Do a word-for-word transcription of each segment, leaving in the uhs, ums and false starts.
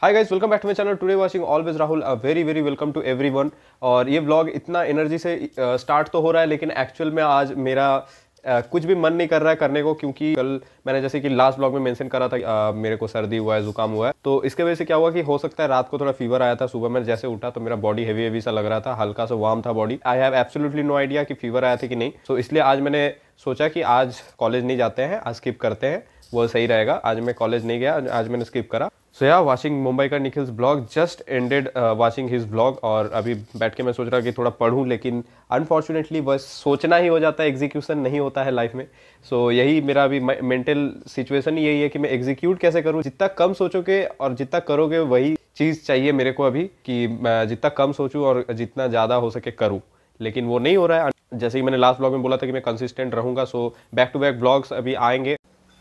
Hi guys, welcome back to my channel. Today watching always Rahul, a very very welcome to everyone. और ये vlog इतना energy से start तो हो रहा है, लेकिन एक्चुअल में आज मेरा uh, कुछ भी मन नहीं कर रहा है करने को, क्योंकि कल मैंने जैसे कि लास्ट व्लॉग में मेंशन करा था uh, मेरे को सर्दी हुआ है, जुकाम हुआ है। तो इसके वजह से क्या हुआ कि हो सकता है रात को थोड़ा फीवर आया था। सुबह मैं जैसे उठा तो मेरा बॉडी हेवी हेवी सा लग रहा था, हल्का सा वार्म था body. I have absolutely no idea कि फीवर आया था कि नहीं। सो so, इसलिए आज मैंने सोचा कि आज कॉलेज नहीं जाते हैं, आज स्किप करते हैं, वो सही रहेगा। आज मैं कॉलेज नहीं गया, आज मैंने स्किप करा। सो या वाचिंग मुंबई का Nikhil's blog, just ended watching his blog. और अभी बैठ के मैं सोच रहा कि थोड़ा पढ़ूं, लेकिन अनफॉर्चुनेटली बस सोचना ही हो जाता है, एग्जीक्यूशन नहीं होता है लाइफ में। सो so, यही मेरा अभी मेंटल सिचुएशन यही है कि मैं एग्जीक्यूट कैसे करूं। जितना कम सोचोगे और जितना करोगे वही चीज़ चाहिए मेरे को अभी, कि मैं जितना कम सोचूं और जितना ज़्यादा हो सके करूँ, लेकिन वो नहीं हो रहा है। जैसे कि मैंने लास्ट ब्लॉग में बोला था कि मैं कंसिस्टेंट रहूँगा। So back to back blogs अभी आएंगे।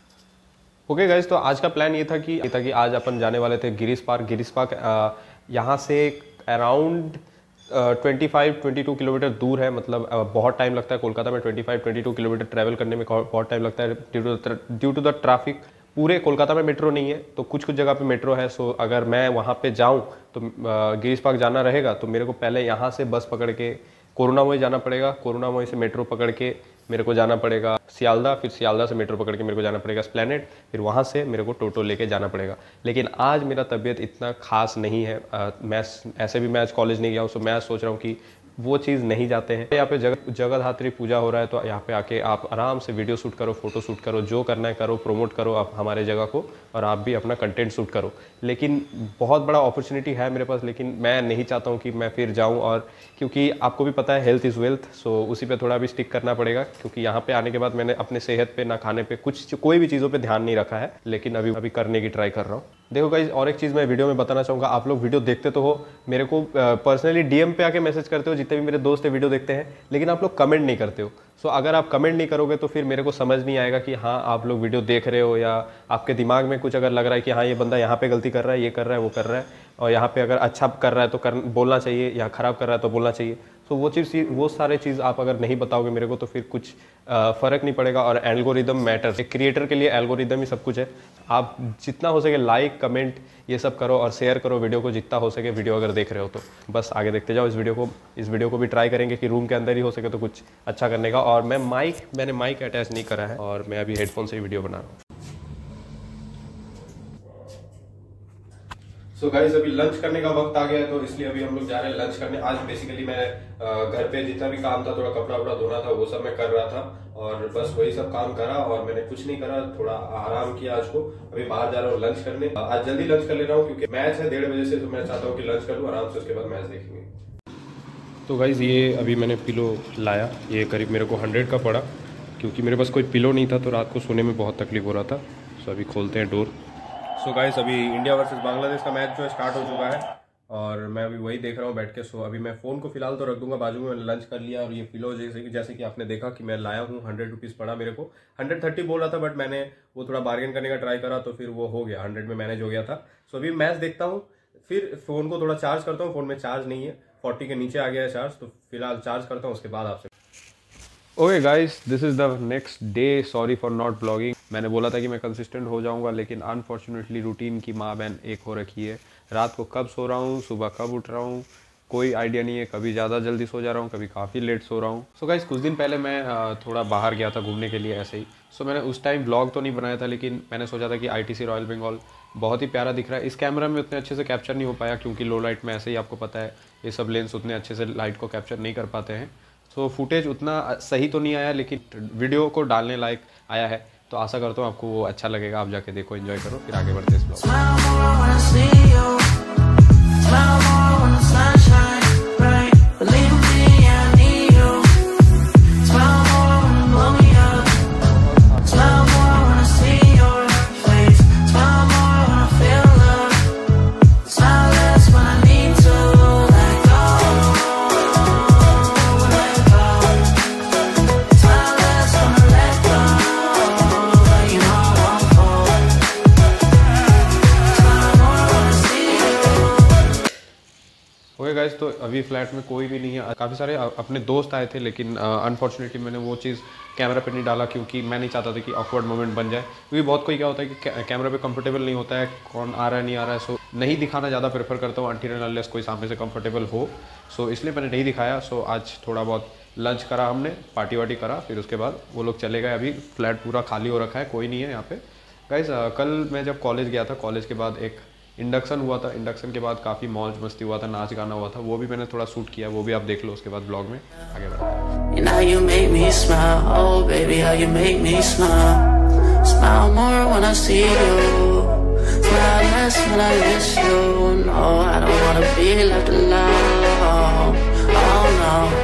ओके गाइज, तो आज का प्लान ये था कि ये था कि आज अपन जाने वाले थे गिरीश पार्क। गिरीश पार्क यहाँ से around twenty five twenty two kilometre दूर है। मतलब uh, बहुत टाइम लगता है कोलकाता में twenty five twenty two kilometre travel करने में, बहुत टाइम लगता है ड्यू टू द ट्रैफिक। पूरे कोलकाता में मेट्रो नहीं है, तो कुछ कुछ जगह पे मेट्रो है। सो अगर मैं वहाँ पे जाऊँ तो uh, गिरीश पार्क जाना रहेगा तो मेरे को पहले यहाँ से बस पकड़ के कोरोनामोई जाना पड़ेगा, कोरोनामोई से मेट्रो पकड़ के मेरे को जाना पड़ेगा सियालदा, फिर सियालदा से मेट्रो पकड़ के मेरे को जाना पड़ेगा एस्प्लैनेड, फिर वहाँ से मेरे को टोटो लेके जाना पड़ेगा। लेकिन आज मेरा तबीयत इतना खास नहीं है। आ, मैं ऐसे भी मैं आज कॉलेज नहीं गया हूँ, सो मैं सोच रहा हूँ कि वो चीज़ नहीं जाते हैं। यहाँ पे जगह जगन्नाथपुरी पूजा हो रहा है, तो यहाँ पे आके आप आराम से वीडियो शूट करो, फोटो शूट करो, जो करना है करो, प्रमोट करो आप हमारे जगह को, और आप भी अपना कंटेंट शूट करो। लेकिन बहुत बड़ा अपॉर्चुनिटी है मेरे पास, लेकिन मैं नहीं चाहता हूँ कि मैं फिर जाऊँ। और क्योंकि आपको भी पता है हेल्थ इज़ वेल्थ, सो उसी पे थोड़ा भी स्टिक करना पड़ेगा। क्योंकि यहाँ पे आने के बाद मैंने अपने सेहत पे, ना खाने पे, कुछ कोई भी चीज़ों पे ध्यान नहीं रखा है, लेकिन अभी अभी करने की ट्राई कर रहा हूँ। देखो गाइस, और एक चीज़ मैं वीडियो में बताना चाहूँगा। आप लोग वीडियो देखते तो हो, मेरे को पर्सनली डीएम पे आके मैसेज करते हो, जितने भी मेरे दोस्त है वीडियो देखते हैं, लेकिन आप लोग कमेंट नहीं करते हो। सो so, अगर आप कमेंट नहीं करोगे तो फिर मेरे को समझ नहीं आएगा कि हाँ आप लोग वीडियो देख रहे हो, या आपके दिमाग में कुछ अगर लग रहा है कि हाँ ये बंदा यहाँ पे गलती कर रहा है, ये कर रहा है, वो कर रहा है, और यहाँ पे अगर अच्छा कर रहा है तो कर बोलना चाहिए, या ख़राब कर रहा है तो बोलना चाहिए। तो वो चीज़ वो सारे चीज़ आप अगर नहीं बताओगे मेरे को तो फिर कुछ फ़र्क नहीं पड़ेगा। और एल्गोरिदम मैटर्स, एक क्रिएटर के लिए एल्गोरिदम ही सब कुछ है। आप जितना हो सके लाइक, कमेंट, ये सब करो और शेयर करो वीडियो को जितना हो सके, वीडियो अगर देख रहे हो तो। बस आगे देखते जाओ इस वीडियो को। इस वीडियो को भी ट्राई करेंगे कि रूम के अंदर ही हो सके तो कुछ अच्छा करने का। और मैं माइक मैंने माइक अटैच नहीं करा है, और मैं अभी हेडफोन से ही वीडियो बना रहा हूँ। सो so गाइस, अभी लंच करने का वक्त आ गया है, तो इसलिए अभी हम लोग जा रहे हैं लंच करने। आज बेसिकली मैं घर पे जितना भी काम था, थोड़ा कपड़ा वपड़ा धोना था, वो सब मैं कर रहा था, और बस वही सब काम करा, और मैंने कुछ नहीं करा, थोड़ा आराम किया आज को। अभी बाहर जा रहा हूँ लंच करने। आज जल्दी लंच कर ले रहा हूँ क्योंकि मैच है डेढ़ बजे से, तो मैं चाहता हूँ कि लंच कर लूँ आराम से, उसके बाद मैच देखेंगे। तो गाइज, ये अभी मैंने पिलो लाया, ये करीब मेरे को हंड्रेड का पड़ा, क्योंकि मेरे पास कोई पिलो नहीं था, तो रात को सोने में बहुत तकलीफ हो रहा था। सो अभी खोलते हैं डोर। सो so गाइस, अभी इंडिया वर्सेस बांग्लादेश का मैच जो है स्टार्ट हो चुका है, और मैं अभी वही देख रहा हूँ बैठ के। सो so अभी मैं फ़ोन को फिलहाल तो रख दूंगा बाजू में। मैंने लंच कर लिया, और ये पिलो जैसे कि जैसे कि आपने देखा कि मैं लाया हूँ, हंड्रेड रुपीज़ पड़ा मेरे को। हंड्रेड थर्टी बोल रहा था, बट मैंने वो थोड़ा बार्गेन करने का ट्राई करा, तो फिर वो हो गया, हंड्रेड में मैनेज हो गया था। सो so अभी मैच देखता हूँ, फिर फ़ोन को थोड़ा चार्ज करता हूँ। फ़ोन में चार्ज नहीं है, फोर्टी के नीचे आ गया है चार्ज, तो फिलहाल चार्ज करता हूँ, उसके बाद आपसे। Okay guys, this is the next day. Sorry for not blogging. मैंने बोला था कि मैं कंसिस्टेंट हो जाऊंगा, लेकिन अनफॉर्चुनेटली रूटीन की माँ बहन एक हो रखी है। रात को कब सो रहा हूँ, सुबह कब उठ रहा हूँ, कोई आइडिया नहीं है। कभी ज़्यादा जल्दी सो जा रहा हूँ, कभी काफ़ी लेट सो रहा हूँ। सो गाइस, कुछ दिन पहले मैं थोड़ा बाहर गया था घूमने के लिए ऐसे ही। सो मैंने उस टाइम ब्लॉग तो नहीं बनाया था, लेकिन मैंने सोचा था कि आईटीसी रॉयल बंगाल बहुत ही प्यारा दिख रहा है। इस कैमरा में उतने अच्छे से कैप्चर नहीं हो पाया, क्योंकि लो लाइट में ऐसे ही आपको पता है ये सब लेंस उतने अच्छे से लाइट को कैप्चर नहीं कर पाते हैं। सो so, फुटेज उतना सही तो नहीं आया, लेकिन वीडियो को डालने लायक आया है। तो आशा करता हूँ आपको वो अच्छा लगेगा। आप जाके देखो, एंजॉय करो, फिर आगे बढ़ते हैं इस गाइस, तो अभी फ्लैट में कोई भी नहीं है। काफ़ी सारे अपने दोस्त आए थे, लेकिन अनफॉर्चुनेटली मैंने वो चीज़ कैमरा पे नहीं डाला क्योंकि मैं नहीं चाहता था कि ऑकवर्ड मोमेंट बन जाए। क्योंकि बहुत कोई क्या होता है कि कैमरा पे कंफर्टेबल नहीं होता है, कौन आ रहा है नहीं आ रहा है, सो नहीं दिखाना ज़्यादा प्रेफर करता हूँ अनटिल एंड अनलेस कोई सामने से कंफर्टेबल हो। सो इसलिए मैंने नहीं दिखाया। सो आज थोड़ा बहुत लंच करा हमने, पार्टी वार्टी करा, फिर उसके बाद वो लोग चले गए। अभी फ्लैट पूरा खाली हो रखा है, कोई नहीं है यहाँ पे। गाइस, कल मैं जब कॉलेज गया था, कॉलेज के बाद एक इंडक्शन हुआ था। इंडक्शन के बाद काफ़ी मौज मस्ती हुआ था, नाच गाना हुआ था, वो भी मैंने थोड़ा शूट किया, वो भी आप देख लो उसके बाद ब्लॉग में। आगे बढ़ते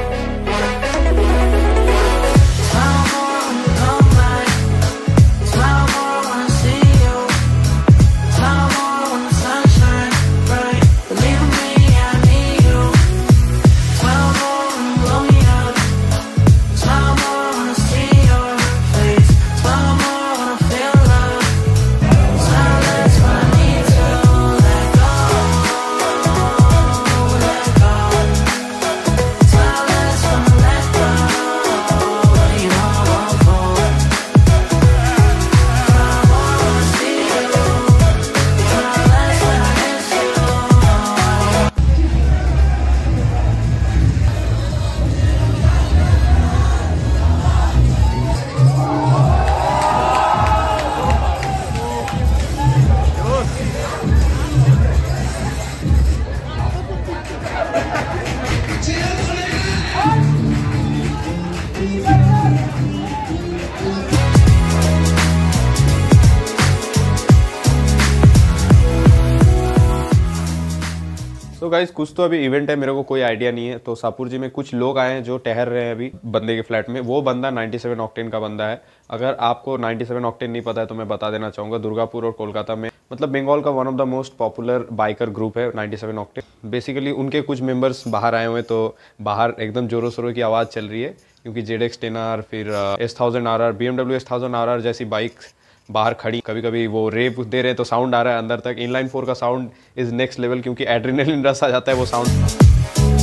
तो गाइज, कुछ तो अभी इवेंट है, मेरे को कोई आइडिया नहीं है। तो शाहपुर जी में कुछ लोग आए हैं जो ठहर रहे हैं अभी बंदे के फ्लैट में। वो बंदा सत्तानवे ऑक्टेन का बंदा है। अगर आपको सत्तानवे ऑक्टेन नहीं पता है तो मैं बता देना चाहूँगा, दुर्गापुर और कोलकाता में, मतलब बंगाल का one of the most popular biker group है सत्तानवे ऑक्टेन। बेसिकली उनके कुछ मेंबर्स बाहर आए हुए हैं, तो बाहर एकदम जोरों शोरों की आवाज़ चल रही है क्योंकि जेड एक्स टेन आर, फिर S thousand R R, B M W S thousand R R जैसी बाइक बाहर खड़ी। कभी कभी वो रेप दे रहे तो साउंड आ रहा है अंदर तक। इनलाइन फोर का साउंड इज नेक्स्ट लेवल क्योंकि एड्रेनलिन रश आ जाता है वो साउंड।